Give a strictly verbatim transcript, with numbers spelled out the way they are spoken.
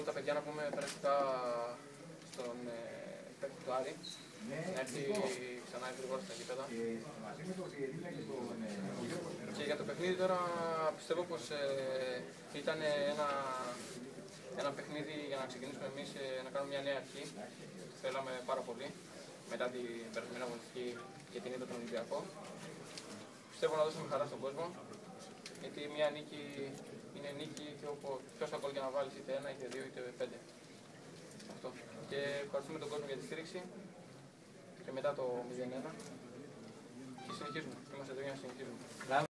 τα παιδιά να πούμε περαστικά στον παίκτη του Άρη. Να έρθει ξανά γρήγορα στα γήπεδα. Και για το παιχνίδι τώρα πιστεύω πως ε, ήταν ένα, ένα παιχνίδι για να ξεκινήσουμε εμείς ε, να κάνουμε μια νέα αρχή. Θέλαμε πάρα πολύ μετά την περασμένη αγωνιστική και την ήττα τον Ολυμπιακό. Πιστεύω να δώσουμε χαρά στον κόσμο, γιατί μια νίκη είναι νίκη και ποιος γκολ για να βάλεις, είτε ένα, είτε δύο, είτε πέντε. Αυτό. Και ευχαριστούμε τον κόσμο για τη στήριξη και μετά το μηδέν ένα και συνεχίζουμε. Είμαστε εδώ για να συνεχίζουμε.